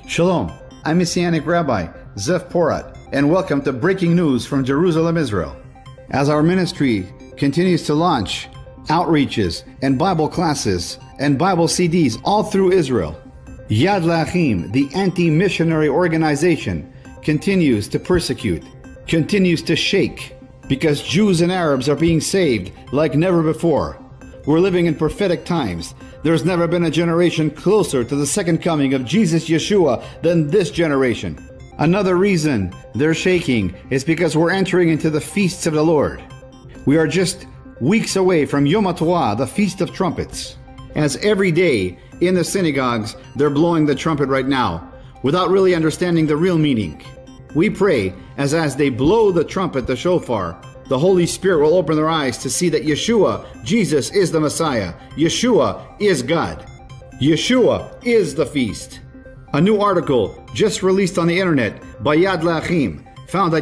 Shalom, I'm Messianic Rabbi Zev Porat, and welcome to Breaking News from Jerusalem, Israel. As our ministry continues to launch outreaches and Bible classes and Bible CDs all through Israel, Yad L'Achim, the anti-missionary organization, continues to persecute, continues to shake, because Jews and Arabs are being saved like never before. We're living in prophetic times. There's never been a generation closer to the second coming of Jesus Yeshua than this generation. Another reason they're shaking is because we're entering into the feasts of the Lord. We are just weeks away from Yom HaTorah, the Feast of Trumpets. As every day in the synagogues, they're blowing the trumpet right now, without really understanding the real meaning. We pray as they blow the trumpet, the shofar, the Holy Spirit will open their eyes to see that Yeshua, Jesus, is the Messiah. Yeshua is God. Yeshua is the feast. A new article just released on the internet by Yad L'Achim, found at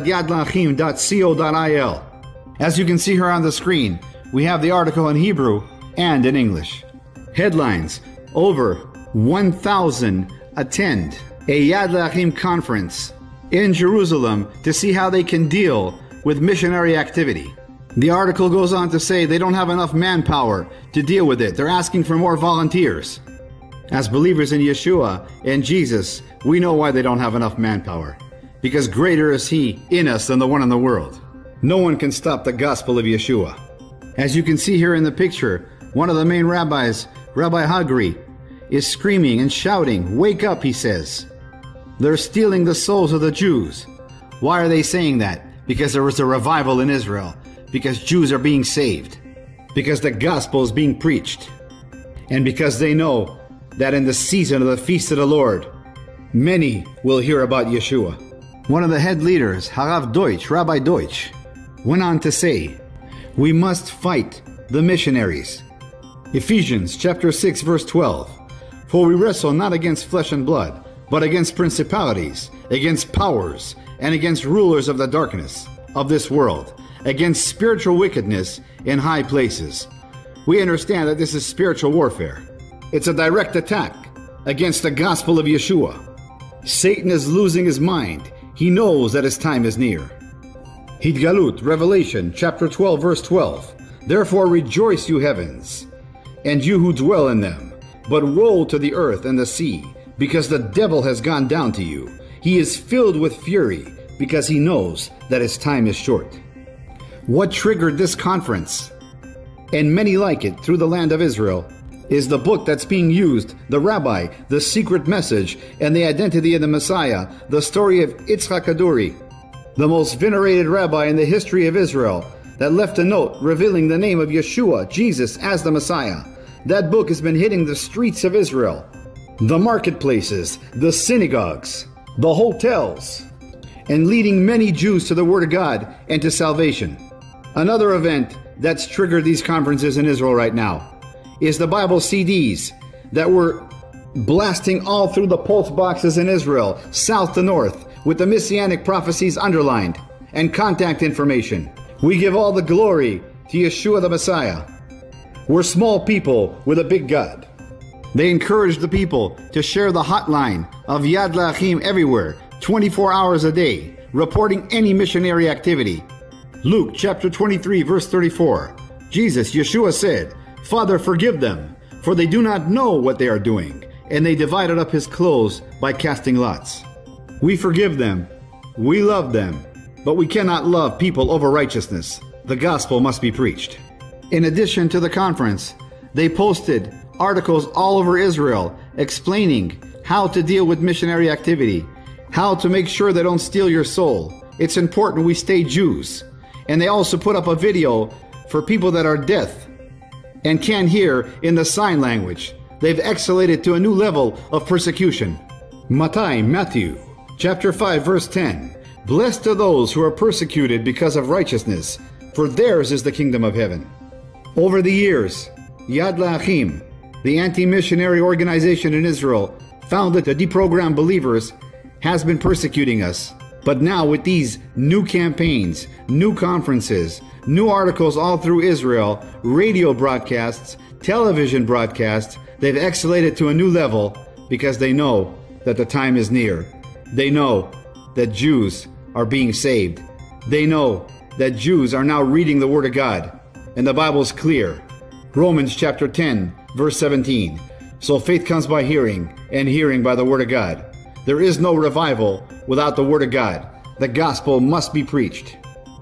yadlachim.co.il. As you can see here on the screen, we have the article in Hebrew and in English. Headlines: over 1,000 attend a Yad L'Achim conference in Jerusalem to see how they can deal with missionary activity. The article goes on to say they don't have enough manpower to deal with it. They're asking for more volunteers. As believers in Yeshua and Jesus, we know why they don't have enough manpower. Because greater is He in us than the one in the world. No one can stop the gospel of Yeshua. As you can see here in the picture, one of the main rabbis, Rabbi Hagri, is screaming and shouting, "Wake up," he says. They're stealing the souls of the Jews. Why are they saying that? Because there was a revival in Israel. Because Jews are being saved. Because the gospel is being preached. And because they know that in the season of the feast of the Lord, many will hear about Yeshua. One of the head leaders, Harav Deutsch, Rabbi Deutsch, went on to say, we must fight the missionaries. Ephesians chapter 6 verse 12. For we wrestle not against flesh and blood, but against principalities, against powers, and against rulers of the darkness of this world, against spiritual wickedness in high places. We understand that this is spiritual warfare. It's a direct attack against the gospel of Yeshua. Satan is losing his mind. He knows that his time is near. Hidgalut, Revelation chapter 12 verse 12. Therefore rejoice, you heavens, and you who dwell in them. But woe to the earth and the sea, because the devil has gone down to you. He is filled with fury because he knows that his time is short. What triggered this conference, and many like it through the land of Israel, is the book that's being used, the Rabbi, the Secret Message, and the Identity of the Messiah, the story of Yitzchak Kaduri, the most venerated rabbi in the history of Israel, that left a note revealing the name of Yeshua, Jesus, as the Messiah. That book has been hitting the streets of Israel, the marketplaces, the synagogues, the hotels, and leading many Jews to the Word of God and to salvation. Another event that's triggered these conferences in Israel right now is the Bible CDs that were blasting all through the pulse boxes in Israel, south to north, with the Messianic prophecies underlined and contact information. We give all the glory to Yeshua the Messiah. We're small people with a big God. They encourage the people to share the hotline of Yad L'Achim everywhere, 24 hours a day, reporting any missionary activity. Luke chapter 23 verse 34. Jesus, Yeshua said, Father, forgive them, for they do not know what they are doing. And they divided up his clothes by casting lots. We forgive them. We love them. But we cannot love people over righteousness. The gospel must be preached. In addition to the conference, they posted articles all over Israel explaining how to deal with missionary activity, how to make sure they don't steal your soul. It's important we stay Jews. And they also put up a video for people that are deaf and can't hear in the sign language. They've escalated to a new level of persecution. Matthew chapter 5 verse 10. Blessed are those who are persecuted because of righteousness, for theirs is the kingdom of heaven. Over the years, Yad L'Achim, the anti-missionary organization in Israel, founded to deprogram believers, has been persecuting us. But now with these new campaigns, new conferences, new articles all through Israel, radio broadcasts, television broadcasts, they've escalated to a new level because they know that the time is near. They know that Jews are being saved. They know that Jews are now reading the Word of God. And the Bible is clear. Romans chapter 10, verse 17. So faith comes by hearing, and hearing by the Word of God. There is no revival without the Word of God. The gospel must be preached.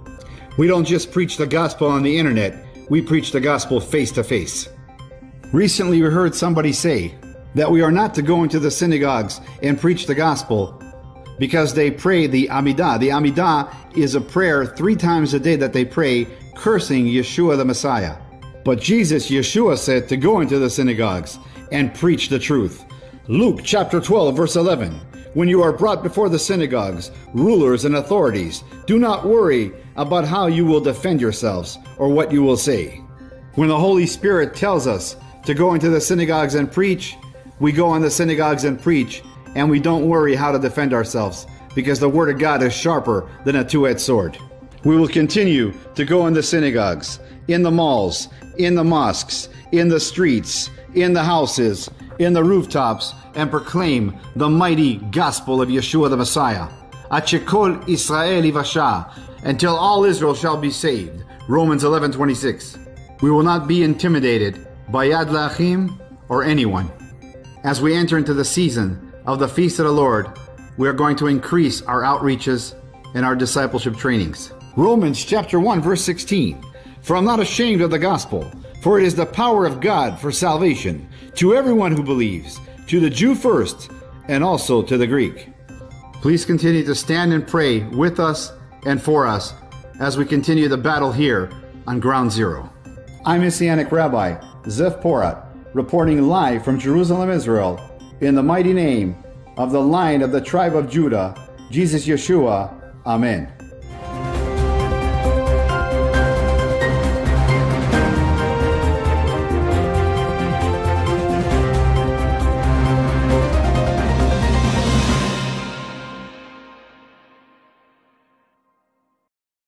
We don't just preach the gospel on the internet, we preach the gospel face to face. Recently we heard somebody say that we are not to go into the synagogues and preach the gospel because they pray the Amidah. The Amidah is a prayer 3 times a day that they pray, cursing Yeshua the Messiah. But Jesus, Yeshua, said to go into the synagogues and preach the truth. Luke chapter 12, verse 11. When you are brought before the synagogues, rulers and authorities, do not worry about how you will defend yourselves or what you will say. When the Holy Spirit tells us to go into the synagogues and preach, we go in the synagogues and preach, and we don't worry how to defend ourselves because the Word of God is sharper than a two-edged sword. We will continue to go in the synagogues, in the malls, in the mosques, in the streets, in the houses, in the rooftops, and proclaim the mighty gospel of Yeshua the Messiah. Achekol Israel Ivasha, until all Israel shall be saved. Romans 11:26. We will not be intimidated by Yad Lachim or anyone. As we enter into the season of the Feast of the Lord, we are going to increase our outreaches and our discipleship trainings. Romans chapter 1, verse 16. For I'm not ashamed of the gospel, for it is the power of God for salvation to everyone who believes, to the Jew first, and also to the Greek. Please continue to stand and pray with us and for us as we continue the battle here on Ground Zero. I'm Messianic Rabbi Zev Porat, reporting live from Jerusalem, Israel, in the mighty name of the Lion of the tribe of Judah, Jesus Yeshua. Amen.